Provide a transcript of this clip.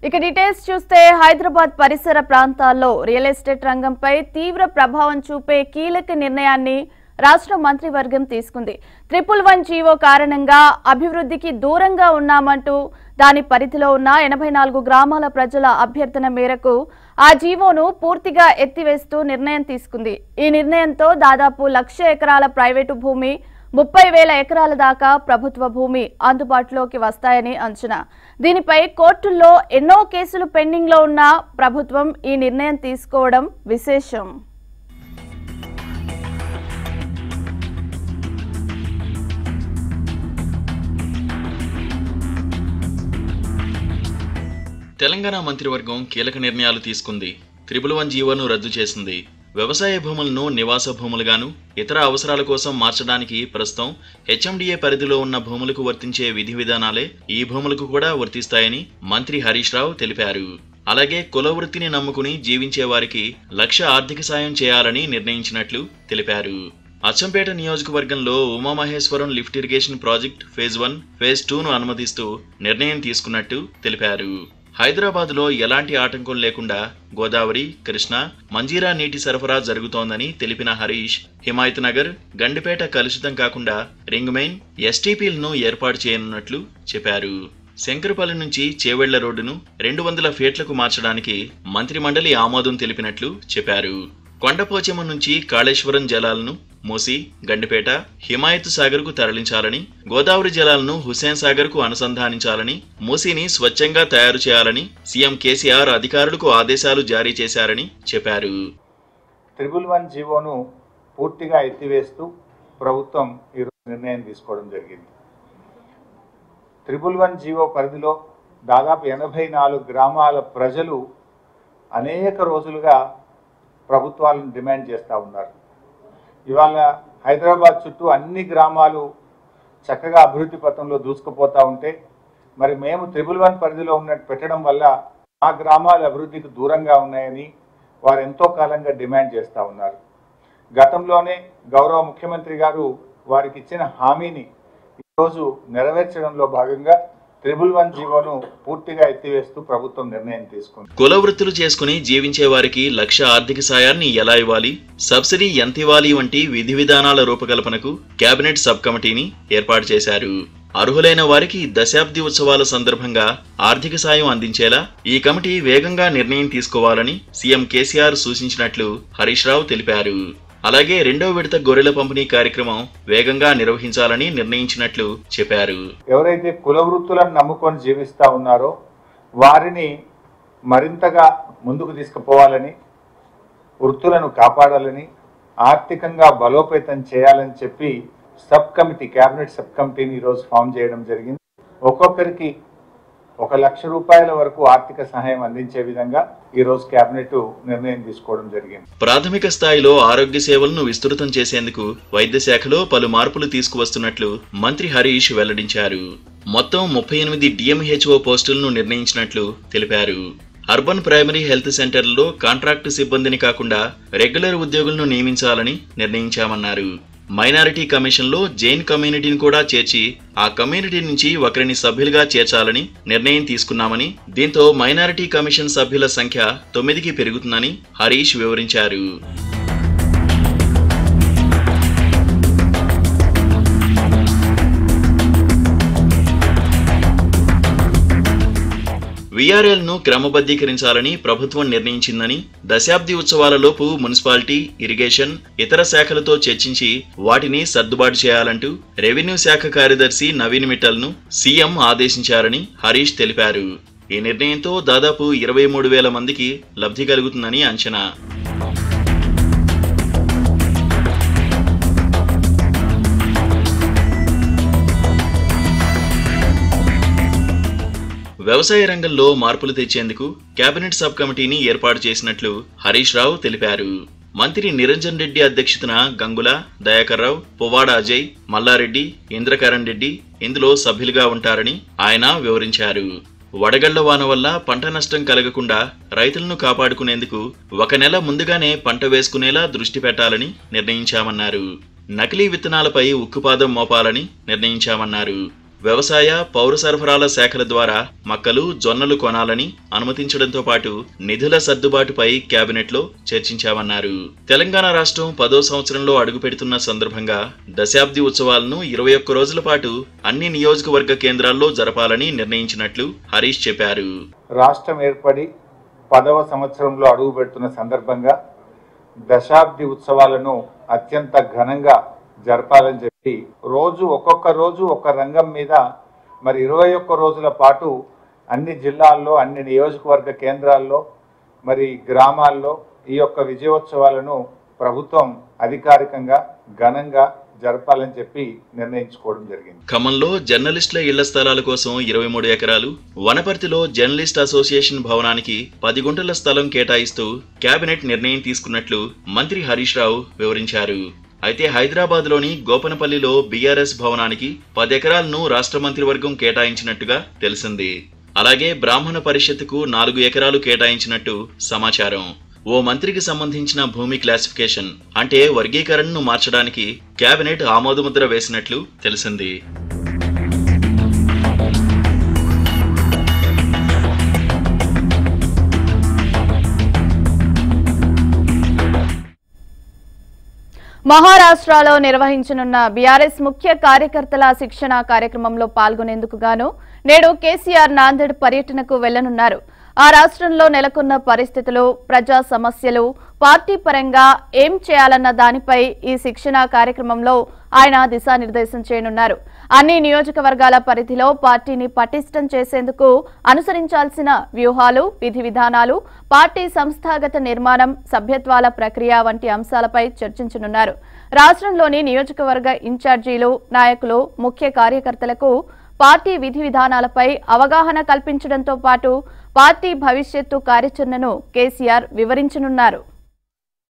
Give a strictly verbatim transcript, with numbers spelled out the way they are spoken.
ఇక డీటెయిల్స్ చూస్తే హైదరాబాద్ పరిసర ప్రాంతాల్లో రియల్ ఎస్టేట్ రంగంపై తీవ్ర ప్రభావం చూపే కీలక నిర్ణయాన్ని రాష్ట్ర మంత్రివర్గం తీసుకుంది. ట్రిపుల్ వన్ జీవో కారణంగా అభివృద్ధికి దూరంగా ఉన్నామంటూ దాని పరిధిలో ఉన్న ఎనభై నాలుగు గ్రామాల ప్రజల అభ్యర్థన మేరకు ఆ జీవోను పూర్తిగా ఎత్తివేస్తూ నిర్ణయం తీసుకుంది. ఈ నిర్ణయంతో దాదాపు లక్ష ఎకరాల ప్రైవేటు భూమి, ముప్పై వేల ఎకరాల దాకా ప్రభుత్వ భూమి అందుబాటులోకి వస్తాయని అంచనా. దీనిపై కోర్టుల్లో ఎన్నో కేసులు పెండింగ్ లో ఉన్న ప్రభుత్వం ఈ నిర్ణయం తీసుకోవడం విశేషం. తెలంగాణ మంత్రివర్గం కీలక నిర్ణయాలు తీసుకుంది. త్రిపుల్ వన్ జీవోను రద్దు చేసింది. వ్యవసాయ భూములను నివాస భూములుగాను ఇతర అవసరాల కోసం మార్చడానికి ప్రస్తుతం హెచ్ఎండిఏ పరిధిలో ఉన్న భూములకు వర్తించే విధి విధానాలే ఈ భూములకు కూడా వర్తిస్తాయని మంత్రి హరీష్ రావు తెలిపారు. అలాగే కుల వృత్తిని నమ్ముకుని జీవించే వారికి లక్ష ఆర్థిక సాయం చేయాలని నిర్ణయించినట్లు తెలిపారు. అచ్చంపేట నియోజకవర్గంలో Umamaheshwaram lift irrigation project phase one, phase టూను అనుమతిస్తూ నిర్ణయం తీసుకున్నట్టు తెలిపారు. హైదరాబాద్ లో ఎలాంటి ఆటంకం లేకుండా గోదావరి, కృష్ణా, మంజీరా నీటి సరఫరా జరుగుతోందని తెలిపిన హరీష్, హిమాయత్ నగర్, గండిపేట కలుషితం కాకుండా రింగ్ మెయిన్, ఎస్టీపీలను ఏర్పాటు చేయనున్నట్లు చెప్పారు. శంకరపల్లి నుంచి చేవెళ్ల రోడ్డును రెండు వందల ఫీట్లకు మార్చడానికి మంత్రి మండలి ఆమోదం తెలిపినట్లు చెప్పారు. కొండపోచమ్మ నుంచి కాళేశ్వరం జలాలను మూసి, గండిపేట, హిమాయత్ సాగర్ కు తరలించాలని, గోదావరి జలాలను హుస్సేన్ సాగర్ కు అనుసంధానించాలని, మూసీని స్వచ్ఛంగా తయారు చేయాలని సీఎం కేసీఆర్ అధికారులకు ఆదేశాలు జారీ చేశారని చెప్పారు. ట్రిపుల్ వన్ జీవోను పూర్తిగా ఎత్తివేస్తూ ప్రభుత్వం ఈరోజు నిర్ణయం తీసుకోవడం జరిగింది. ట్రిపుల్ వన్ జీవో పరిధిలో దాదాపు ఎనభై నాలుగు గ్రామాల ప్రజలు అనేక రోజులుగా ప్రభుత్వాలను డిమాండ్ చేస్తూ ఉన్నారు. ఇవాళ హైదరాబాద్ చుట్టూ అన్ని గ్రామాలు చక్కగా అభివృద్ధి పథంలో దూసుకుపోతూ ఉంటే మరి మేము ట్రిపుల్ వన్ పరిధిలో ఉన్నట్టు పెట్టడం వల్ల ఆ గ్రామాల అభివృద్ధికి దూరంగా ఉన్నాయని వారు ఎంతో కాలంగా డిమాండ్ చేస్తూ ఉన్నారు. గతంలోనే గౌరవ ముఖ్యమంత్రి గారు వారికి ఇచ్చిన హామీని ఈరోజు నెరవేర్చడంలో భాగంగా ట్రిపుల్ వన్ జీవోను పూర్తిగా ఎత్తివేస్తూ ప్రభుత్వం నిర్ణయం తీసుకుంది. కుల వృత్తులు చేసుకుని జీవించే వారికి లక్ష ఆర్థిక సాయాన్ని ఎలా ఇవ్వాలి, సబ్సిడీ ఎంత ఇవ్వాలి వంటి విధి విధానాల రూపకల్పనకు కేబినెట్ సబ్ కమిటీని ఏర్పాటు చేశారు. అర్హులైన వారికి దశాబ్ది ఉత్సవాల సందర్భంగా ఆర్థిక సాయం అందించేలా ఈ కమిటీ వేగంగా నిర్ణయం తీసుకోవాలని సీఎం కేసీఆర్ సూచించినట్లు హరీష్ రావు తెలిపారు. అలాగే రెండో విడత గొర్రెల పంపిణీ కార్యక్రమం వేగంగా నిర్వహించాలని నిర్ణయించినట్లు చెప్పారు. ఎవరైతే కుల వృత్తులను నమ్ముకొని జీవిస్తూ ఉన్నారో వారిని మరింతగా ముందుకు తీసుకుపోవాలని, వృత్తులను కాపాడాలని, ఆర్థికంగా బలోపేతం చేయాలని చెప్పి సబ్ కమిటీ, కేబినెట్ సబ్ కమిటీని ఈరోజు ఫామ్ చేయడం జరిగింది. ఒక్కొక్కరికి ఒక లక్ష రూపాయల వరకు ఆర్థిక సహాయం అందించే విధంగా ఈ రోజు కేబినెట్ నిర్ణయం తీసుకోవడం జరిగింది. ప్రాథమిక స్థాయిలో ఆరోగ్య సేవలను విస్తృతం చేసేందుకు వైద్య శాఖలో పలు మార్పులు తీసుకువస్తున్నట్లు మంత్రి హరీష్ వెల్లడించారు. మొత్తం ముప్పై ఎనిమిది డిఎంహెచ్ఓ పోస్టులను నిర్ణయించినట్లు తెలిపారు. అర్బన్ ప్రైమరీ హెల్త్ సెంటర్లలో కాంట్రాక్టు సిబ్బందిని కాకుండా రెగ్యులర్ ఉద్యోగులను నియమించాలని నిర్ణయించామన్నారు. మైనారిటీ కమిషన్లో జైన్ కమ్యూనిటీని కూడా చేర్చి ఆ కమ్యూనిటీ నుంచి ఒకరిని సభ్యులుగా చేర్చాలని నిర్ణయం తీసుకున్నామని, దీంతో మైనారిటీ కమిషన్ సభ్యుల సంఖ్య తొమ్మిదికి పెరుగుతుందని హరీష్ వివరించారు. వీఆర్ఎల్ ను క్రమబద్ధీకరించాలని ప్రభుత్వం నిర్ణయించిందని, దశాబ్ది ఉత్సవాలలోపు మున్సిపాలిటీ, ఇరిగేషన్, ఇతర శాఖలతో చర్చించి వాటిని సర్దుబాటు చేయాలంటూ రెవెన్యూ శాఖ కార్యదర్శి నవీన్ మిట్టల్ ను సీఎం ఆదేశించారని హరీష్ తెలిపారు. ఈ నిర్ణయంతో దాదాపు ఇరవై మూడు వేల మందికి లబ్ధి కలుగుతుందని అంచనా. వ్యవసాయ రంగంలో మార్పులు తెచ్చేందుకు కేబినెట్ సబ్ కమిటీని ఏర్పాటు చేసినట్లు హరీష్ రావు తెలిపారు. మంత్రి నిరంజన్ రెడ్డి అధ్యక్షతన గంగుల, దయాకర్ రావు, పువ్వాడ అజయ్, మల్లారెడ్డి, ఇంద్రకరణ్ రెడ్డి ఇందులో సభ్యులుగా ఉంటారని ఆయన వివరించారు. వడగళ్ల వాన వల్ల పంట నష్టం కలగకుండా రైతులను కాపాడుకునేందుకు ఒక నెల ముందుగానే పంట వేసుకునేలా దృష్టి పెట్టాలని నిర్ణయించామన్నారు. నకిలీ విత్తనాలపై ఉక్కుపాదం మోపాలని నిర్ణయించామన్నారు. వ్యవసాయ పౌర సరఫరాల శాఖల ద్వారా మక్కలు జొన్నలు కొనాలని అనుమతించడంతో పాటు నిధుల సర్దుబాటుపై కేబినెట్లో చర్చించామన్నారు. తెలంగాణ రాష్ట్రం పదో సంవత్సరంలో అడుగుపెడుతున్న సందర్భంగా దశాబ్ది ఉత్సవాలను ఇరవై ఒక్క రోజుల పాటు అన్ని నియోజకవర్గ కేంద్రాల్లో జరపాలని నిర్ణయించినట్లు హరీష్ చెప్పారు. రాష్ట్రం ఏర్పడి పదవ సంవత్సరంలో అడుగు పెడుతున్న సందర్భంగా దశాబ్ది ఉత్సవాలను అత్యంత ఘనంగా జరపాలని చెప్పి రోజు ఒక్కొక్క రోజు ఒక రంగం మీద మరి ఇరవై ఒక్క రోజుల పాటు అన్ని జిల్లాల్లో అన్ని నియోజకవర్గ కేంద్రాల్లో మరి గ్రామాల్లో ఈ యొక్క విజయోత్సవాలను ప్రభుత్వం అధికారికంగా ఘనంగా జరపాలని చెప్పి నిర్ణయించుకోవడం జరిగింది. ఖమ్మంలో జర్నలిస్టుల ఇళ్ల స్థలాల కోసం ఇరవై మూడు ఎకరాలు, వనపర్తిలో జర్నలిస్ట్ అసోసియేషన్ భవనానికి పది గుంటల స్థలం కేటాయిస్తూ కేబినెట్ నిర్ణయం తీసుకున్నట్లు మంత్రి హరీష్ రావు వివరించారు. అయితే హైదరాబాద్ లోని గోపనపల్లిలో బీఆర్ఎస్ భవనానికి పది ఎకరాలను రాష్ట్ర మంత్రివర్గం కేటాయించినట్టుగా తెలిసింది. అలాగే బ్రాహ్మణ పరిషత్తుకు నాలుగు ఎకరాలు కేటాయించినట్టు సమాచారం. ఓ మంత్రికి సంబంధించిన భూమి క్లాసిఫికేషన్ అంటే వర్గీకరణను మార్చడానికి కేబినెట్ ఆమోదముద్ర వేసినట్లు తెలిసింది. మహారాష్ట్రలో నిర్వహించనున్న బీఆర్ఎస్ ముఖ్య కార్యకర్తల శిక్షణ కార్యక్రమంలో పాల్గొనేందుకు గాను నేడు కేసీఆర్ నాందేడ్ పర్యటనకు వెళ్లనున్నారు. ఆ రాష్ట్రంలో నెలకొన్న పరిస్థితులు, ప్రజా సమస్యలు, పార్టీ పరంగా ఏం చేయాలన్న దానిపై ఈ శిక్షణ కార్యక్రమంలో ఆయన దిశానిర్దేశం చేయనున్నారు. అన్ని నియోజకవర్గాల పరిధిలో పార్టీని పటిష్టం చేసేందుకు అనుసరించాల్సిన వ్యూహాలు, విధి విధానాలు, పార్టీ సంస్థాగత నిర్మాణం, సభ్యత్వాల ప్రక్రియ వంటి అంశాలపై చర్చించనున్నారు. రాష్ట్రంలోని నియోజకవర్గ ఇన్ఛార్జీలు, నాయకులు, ముఖ్య కార్యకర్తలకు పార్టీ విధి విధానాలపై అవగాహన కల్పించడంతో పాటు పార్టీ భవిష్యత్తు కార్యాచరణను కేసీఆర్ వివరించనున్నారు.